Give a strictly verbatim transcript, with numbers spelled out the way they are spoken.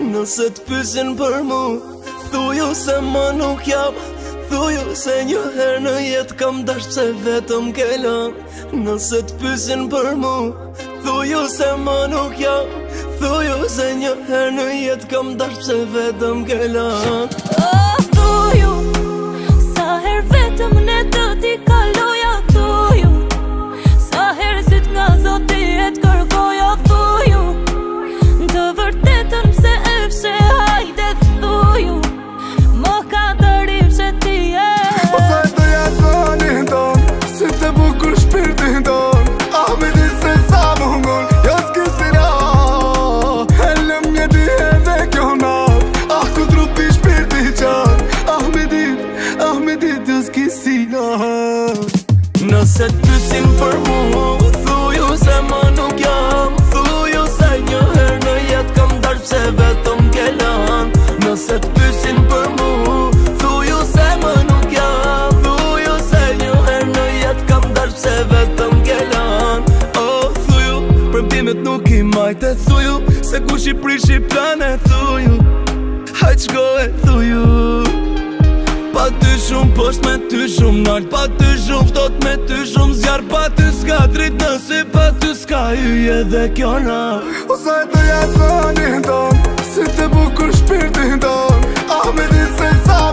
Nëse t'pysin për mu, thuju se ma nuk jam. Thuju se një herë në jetë kam dash pse vetëm ke lan. Nëse t'pysin për mu, thuju se ma nuk jam. Thuju se një herë në jetë kam dash pse vetëm ke lan. Oh, thuju, sa her vetëm ne të t'i kaloja. Thuju, sa her syt nga zoti e t'kërkoja. Thuju, të vërtetën pse e fshe hajde. Thuju, mo ka të rifshe ti e. Po sa të jasoni ton, si të bukur shpirtin ton. Ah me di se sa mungon, jo s'ki si ra. Helëm një di edhe kjo nat. Ah ku trupi shpirti qan. Ah me dit, ah me dit, jo s'ki si nat. Nëse t'pysin për mu, thuju se ma nuk jam. Thuju se një herë në jetë kam dash pse vetëm ke lan. Nëse t'pysin për mu, thuju se ma nuk jam. Thuju se një herë në jetë kam dash pse vetëm ke lan. Oh, thuju, premtimet nuk i majte. Thuju, se kush i prish i plane. Thuju, hajt shko e thuju. Pa ty shumë posht me ty shumë nalt. Pa ty shumë ftot me ty shumë zjarë. Pa ty s'ka drit nësi, pa ty s'ka hyje dhe kjo na. O sa të jasoni ton, si të bukur shpirtin ton. Ah me di se sa